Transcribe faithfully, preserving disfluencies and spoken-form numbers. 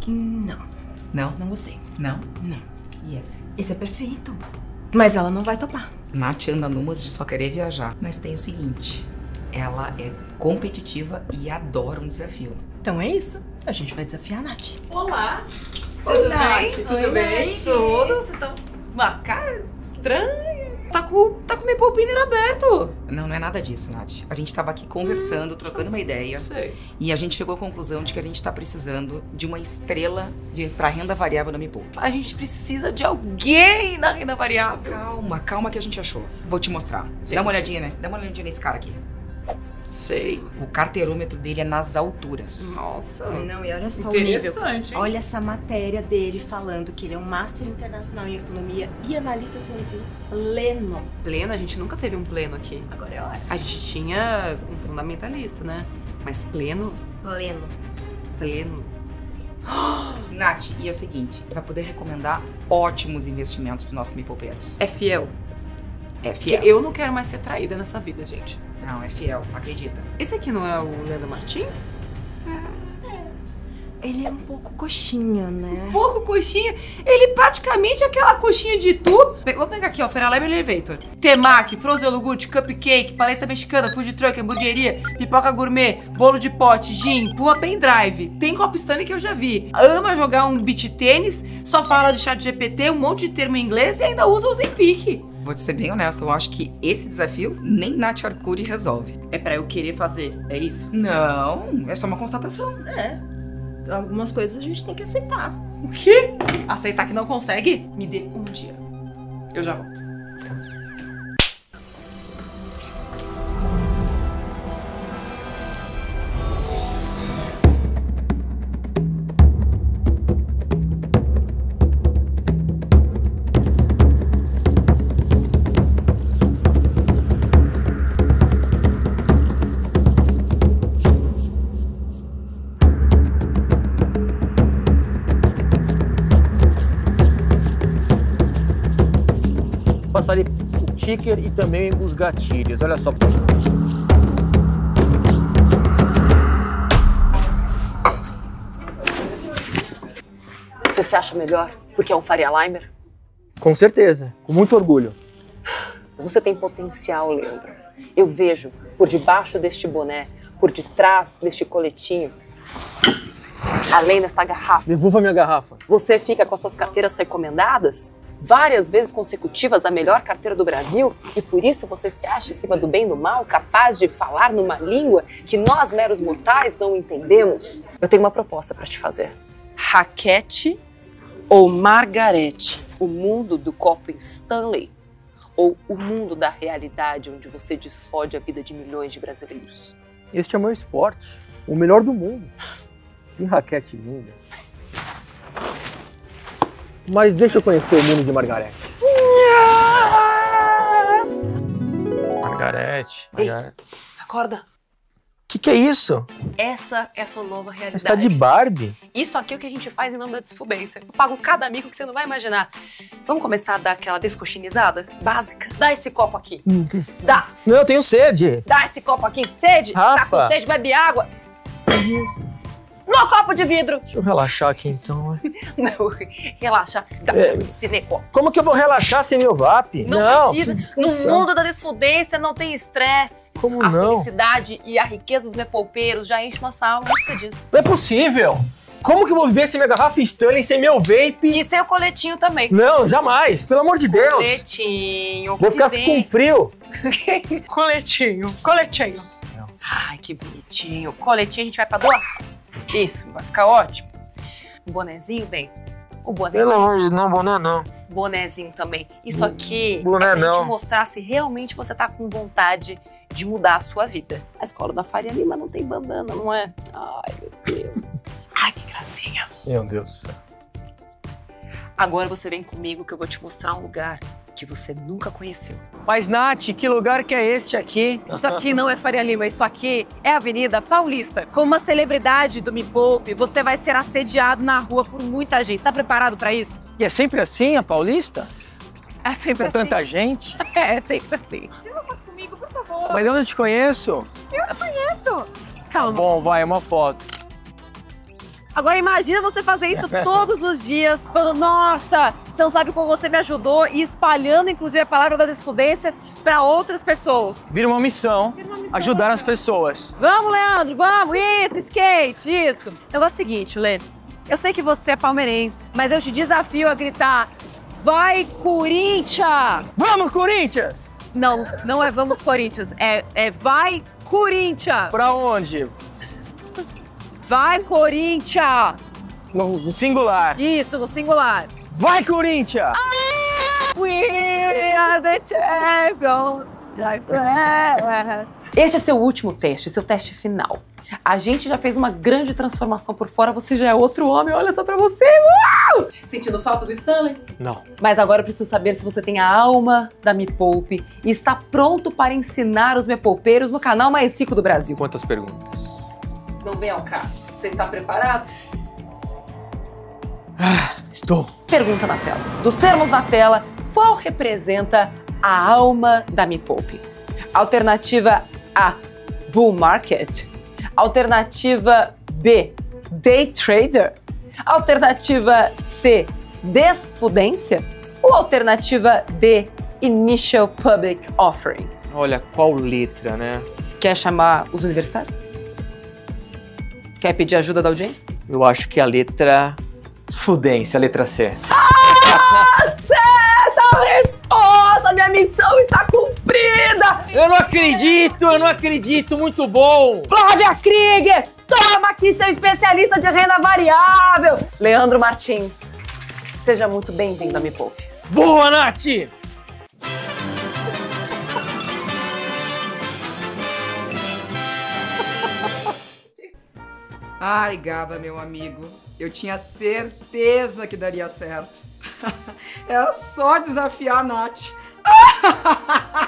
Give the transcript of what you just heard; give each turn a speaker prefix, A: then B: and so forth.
A: Não.
B: Não?
A: Não gostei.
B: Não?
A: Não.
B: E esse?
A: Esse é perfeito. Mas ela não vai topar.
B: Nath anda numas de só querer viajar. Mas tem o seguinte, ela é competitiva e adora um desafio.
A: Então é isso. A gente vai desafiar a Nath.
C: Olá!
A: Oi,
C: Tudo
A: Nath.
C: bem? Tudo
A: Oi,
C: bem?
A: Nath.
C: Tudo? Vocês estão... Uma cara estranha. Tá com, tá com o Maple Pinner aberto.
B: Não, não é nada disso, Nath. A gente tava aqui conversando, hum, trocando uma ideia.
C: Sei.
B: E a gente chegou à conclusão de que a gente tá precisando de uma estrela de, pra renda variável na Me Poupe.
C: A gente precisa de alguém na renda variável.
B: Calma, calma que a gente achou. Vou te mostrar.
C: Gente.
B: Dá uma olhadinha, né? Dá uma olhadinha nesse cara aqui.
C: Sei.
B: O carteirômetro dele é nas alturas.
C: Nossa.
A: Não, e olha só o nível.
C: Interessante, hein?
A: Olha essa matéria dele falando que ele é um Master Internacional em Economia e analista sênior pleno.
D: Pleno, a gente nunca teve um pleno aqui.
A: Agora é hora.
D: A gente tinha um fundamentalista, né? Mas pleno,
A: Pleno.
D: pleno.
B: Nath, e é o seguinte, vai poder recomendar ótimos investimentos para os nossos mipopeiros.
D: É fiel.
B: É
D: Porque
B: fiel.
D: eu não quero mais ser traída nessa vida, gente.
B: Não, é fiel, acredita.
D: Esse aqui não é o Leandro Martins?
A: Ele é um pouco coxinha, né?
D: Pouco coxinha. Ele praticamente é aquela coxinha de tu. Pe- Vou pegar aqui, ó. Feralab Elevator. Temaki, frozen iogurte, cupcake, paleta mexicana, food truck, hamburgueria, pipoca gourmet, bolo de pote, gin, puma pendrive. Tem copo Stanley que eu já vi. Ama jogar um beach tênis, só fala de chat G P T, um monte de termo em inglês e ainda usa o Zempic.
B: Vou te ser bem honesto, eu acho que esse desafio nem Nath Arcuri resolve.
D: É pra eu querer fazer, é isso?
B: Não, é só uma constatação.
A: É. Algumas coisas a gente tem que aceitar.
D: O quê? Aceitar que não consegue? Me dê um dia. Eu já volto.
E: Passar ali o ticker e também os gatilhos. Olha só.
D: Você se acha melhor porque é um Faria Limer?
E: Com certeza, com muito orgulho.
D: Você tem potencial, Leandro. Eu vejo por debaixo deste boné, por detrás deste coletinho, além desta garrafa.
E: Devolva minha garrafa.
D: Você fica com as suas carteiras recomendadas, várias vezes consecutivas a melhor carteira do Brasil, e por isso você se acha em cima do bem e do mal, capaz de falar numa língua que nós, meros mortais, não entendemos? Eu tenho uma proposta para te fazer. Raquete ou Margarete? O mundo do copo Stanley ou o mundo da realidade onde você desfode a vida de milhões de brasileiros?
E: Este é o meu esporte, o melhor do mundo. Que raquete linda. Mas deixa eu conhecer o mundo de Margarete. Margarete,
D: Ei,
E: Margarete.
D: acorda.
E: O que, que é isso?
D: Essa é a sua nova realidade.
E: Você tá de Barbie?
D: Isso aqui é o que a gente faz em nome da desfudência. Eu pago cada amigo que você não vai imaginar. Vamos começar a dar aquela descoxinizada básica? Dá esse copo aqui. Dá.
E: Não, eu tenho sede.
D: Dá esse copo aqui. Sede? Tá
E: Rafa.
D: com sede? Bebe água. No copo de vidro.
E: Deixa eu relaxar aqui então.
D: Não, relaxa. Dá
E: É.
D: esse negócio.
E: Como que eu vou relaxar sem meu V A P?
D: Não, precisa. No
E: descansar.
D: mundo da desfudência não tem estresse.
E: Como
D: a
E: não?
D: felicidade e a riqueza dos mepoupeiros já enche nossa alma. Não precisa disso.
E: Não é possível. Como que eu vou viver sem minha garrafa Stanley, sem meu vape?
D: E sem o coletinho também.
E: Não, jamais. Pelo amor de Deus.
D: Coletinho.
E: Vou ficar
D: que
E: com
D: vem.
E: frio.
D: Coletinho. Coletinho. Ai, que bonitinho. Coletinho a gente vai pra doação. Isso, vai ficar ótimo. O bonezinho, bem. O bonezinho.
E: Pelo amor de Deus, não, boné não.
D: Bonezinho também. Isso aqui
E: Boné
D: é pra
E: não.
D: te mostrar se realmente você tá com vontade de mudar a sua vida. A escola da Faria Lima não tem bandana, não é? Ai, meu Deus. Ai, que gracinha.
E: Meu Deus do céu.
D: Agora você vem comigo que eu vou te mostrar um lugar que você nunca conheceu.
E: Mas, Nath, que lugar que é este aqui?
C: Isso aqui não é Faria Lima, isso aqui é a Avenida Paulista. Como uma celebridade do Me Poupe, você vai ser assediado na rua por muita gente. Tá preparado pra isso?
E: E é sempre assim, a Paulista?
C: É sempre
E: Com
C: assim.
E: tanta gente?
C: É, é sempre assim. Tira uma foto comigo, por favor.
E: Mas eu não te conheço.
C: Eu te conheço. Calma.
E: Bom, vai, uma foto.
C: Agora imagina você fazer isso todos os dias, falando, nossa, você não sabe como você me ajudou, e espalhando, inclusive, a palavra da desfudência para outras pessoas.
F: Vira uma missão,
C: Vira uma missão,
F: ajudar
C: né?
F: as pessoas.
C: Vamos, Leandro, vamos! Isso, skate, isso! O negócio é o seguinte, Lê. Eu sei que você é palmeirense, mas eu te desafio a gritar, vai, Corinthians!
F: Vamos, Corinthians!
C: Não, não é vamos, Corinthians, é, é vai, Corinthians!
F: Pra onde?
C: Vai, Corinthians!
F: No no singular.
C: Isso, no singular.
F: Vai, Corinthians!
C: We are the champions!
D: Este é seu último teste, seu teste final. A gente já fez uma grande transformação por fora, você já é outro homem, olha só pra você! Uau! Sentindo falta do Stanley?
F: Não.
D: Mas agora eu preciso saber se você tem a alma da Me Poupe e está pronto para ensinar os me poupeiros no canal mais rico do Brasil.
F: Quantas perguntas?
D: Não vem ao caso. Você está preparado?
F: Estou.
D: Pergunta na tela. Dos termos na tela, qual representa a alma da Me Poupe? Alternativa A, Bull Market. Alternativa B, Day Trader. Alternativa C, Desfudência. Ou alternativa D, Initial Public Offering.
F: Olha, qual letra, né?
D: Quer chamar os universitários? Quer pedir ajuda da audiência?
F: Eu acho que a letra... Desfudência, a letra C.
D: Acerta a resposta! Minha missão está cumprida!
F: Eu não acredito, eu não acredito, muito bom!
D: Flávia Krieger, toma aqui seu especialista de renda variável! Leandro Martins, seja muito bem-vindo a Me Poupe.
F: Boa, Nath!
B: Ai, Gaba, meu amigo, eu tinha certeza que daria certo. Era só desafiar a Nath.